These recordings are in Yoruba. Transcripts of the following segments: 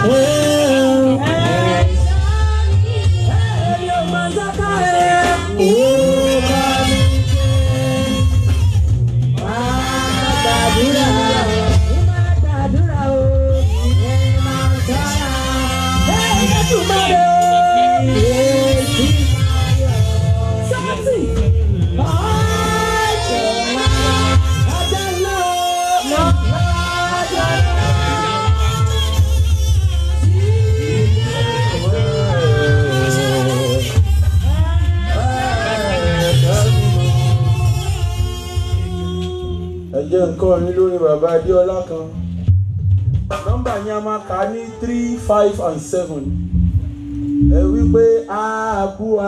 Nǹkan ní lórí bàbá Adéọlá kan nọ́mbà yẹn a máa kà ní 3, 5 and 7 ẹ wípé àbúà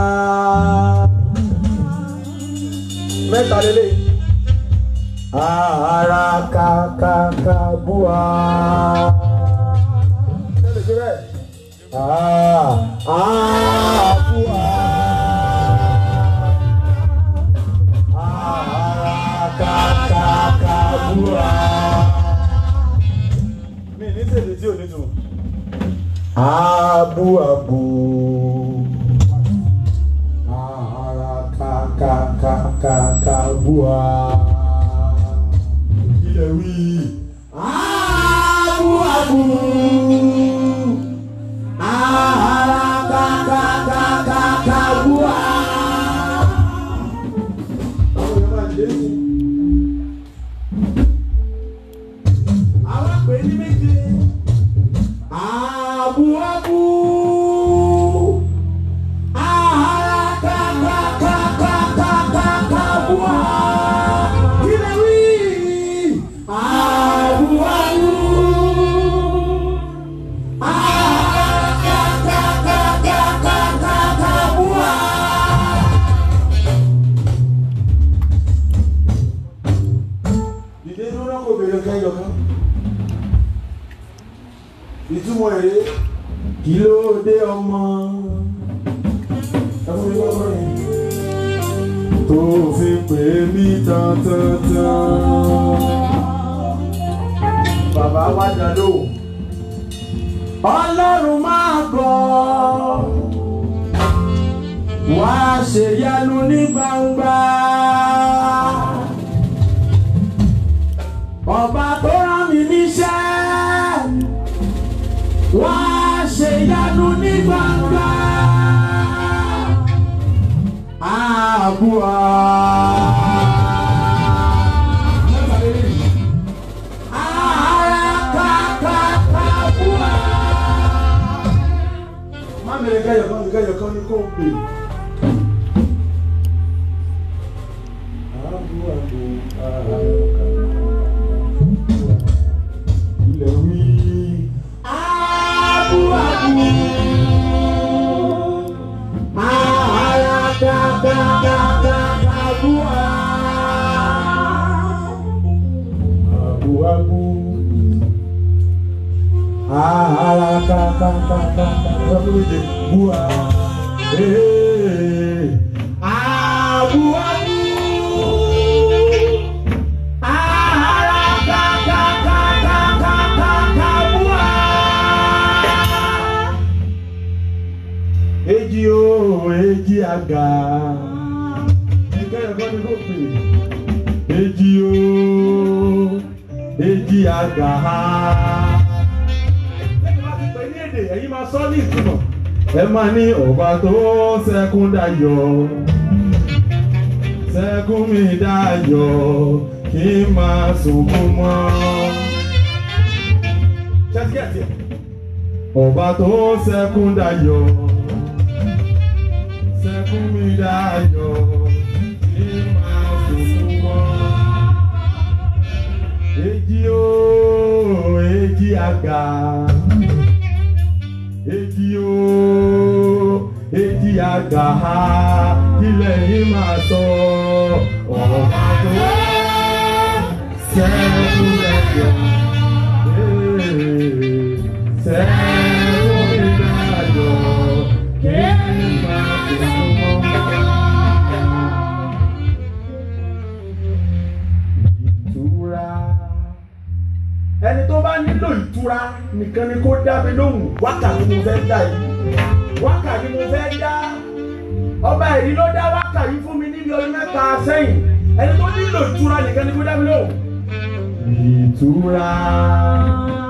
mẹ́ta lélẹ̀ ara kàkàkà búà tẹ́lẹ̀ ṣe bẹ́ẹ̀ àbúà. Mi ní tèlé tí ò ní tún. Abu abu. Ara ka bua. Ilẹ̀ wí. Abu abu. Ara ka bua. Abu abu, bua, ilawi, abu abu, bua. Dìde dúró náà kò bèrè kẹyọ kan. Ìtumọ̀ èrè kí ló dé ọmọ tó fi pè mí tán. Bàbá wa jàdó Ọlọ́run máa gbọ́ wá ṣèyanu ní gbangba ọba tó rán mi níṣẹ́ wá ṣèyanu ní gbangba àbúà. Má mẹ́rẹ̀ gáyọ̀ kan ní kó pè. Ilẹ̀ wí. Eji o eji aga eji o eji aga ẹ̀yin máa sọ ní ìtumọ̀ ẹ máa ní ọba tó ṣẹ́kún dayọ̀ ṣẹ́kún mi dayọ̀ kí n máa sunkún mọ́. Ọba tó ṣẹ́kún dayọ̀ ṣẹ́kún mi dayọ̀ kí n máa sunkún mọ́. Èjì o èjì àgbà. Èjì o èjì àgbà ilẹ̀ yìí máa sọ ọba tó ṣẹ́kún dayọ̀ ṣẹ́kún mi dayọ̀ kí n máa sunkún mọ́. Ìtura ẹni tó bá nílò ìtura nìkan ni kó dá mi lóhùn. Wákà ni mo fẹ́ dá yìí, wákà ni mo fẹ́ dá. Ọba Ìrí ló dá wákà yìí fún mi níbi ọdún 3 sẹ́yìn. Ẹni tó nílò ìtura nìkan ni kó dá mi lóhùn. Ìtura.